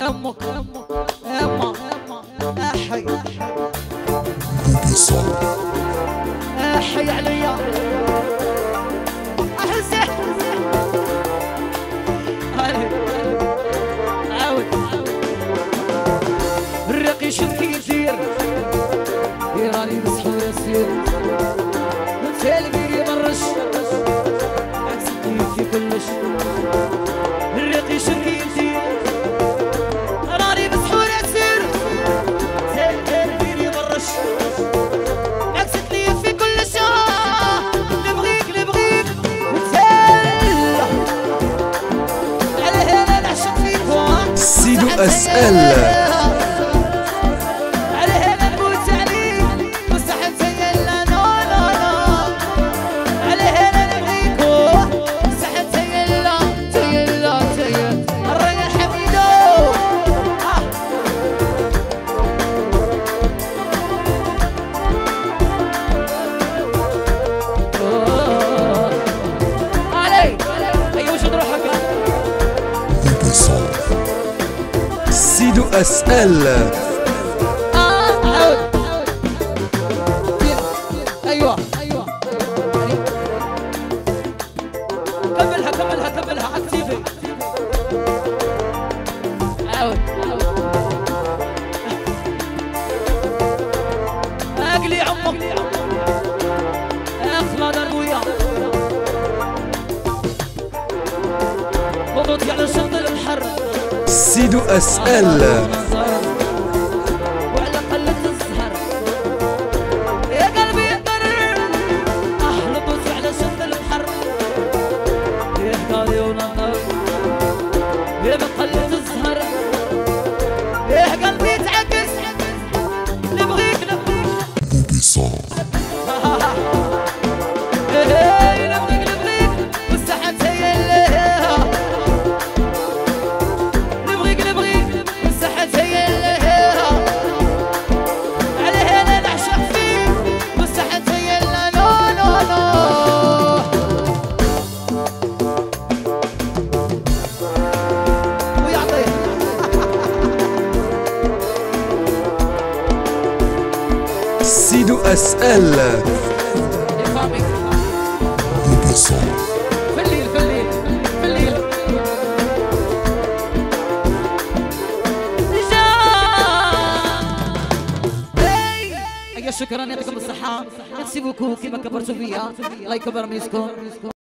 امك اما احي احي عليا احسه عاود الرقي شنتي يدير يراني مسحور يسير تلقيني برش عكسكي في كلش الرقي شنتي يدير راني مسحور يسير تلقيني برش عكسكي في كلش نبغيك نبغيك عليه انا نعشق فيك سيدو اسال سيدو اسال عود ايوه كملها عكسيفي عود اقلي عمك اخلد ابويا وضوطي على شط البحر سيدو اسال وعلى قلة الزهر يا قلبي يقرر احلط على شط البحر يا قلبي ونظر يا بقلة الزهر يا قلبي يتعكس نبغيك نبغيك مستحيل تهيأ عليه انا نعشق فيك مستحيل تهيأ لا ويعطيه سيدو اسال في الليل شكرا يعطيكم الصحة، ميرسي بوكو كيما كبرتوا فيا، الله يكبر ميسكم.